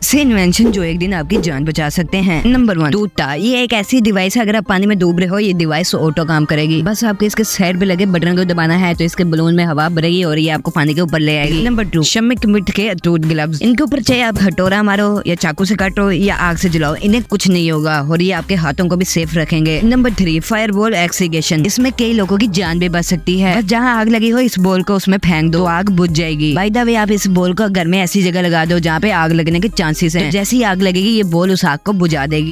से इन्वेंशन जो एक दिन आपकी जान बचा सकते हैं। नंबर 1, टूटा। ये एक ऐसी डिवाइस है, अगर आप पानी में डूब रहे हो ये डिवाइस ऑटो काम करेगी। बस आपको इसके साइड पे लगे बटन को दबाना है तो इसके बलून में हवा भरेगी और ये आपको पानी के ऊपर ले आएगी। नंबर 2, शमिक मिट के टूट ग्लव्स। इनके ऊपर चाहे आप हटोरा मारो या चाकू से काटो या आग से जलाओ, इन्हें कुछ नहीं होगा और ये आपके हाथों को भी सेफ रखेंगे। Number 3, fireball extinguisher. इसमें कई लोगों की जान भी बच सकती है। बस जहाँ आग लगी हो इस बॉल को उसमें फेंक दो, आग बुझ जाएगी। बाय द वे, आप इस बॉल को घर में ऐसी जगह लगा दो जहाँ पे आग लगने के चांसेस हैं। जैसे ही आग लगेगी ये बॉल उस आग को बुझा देगी।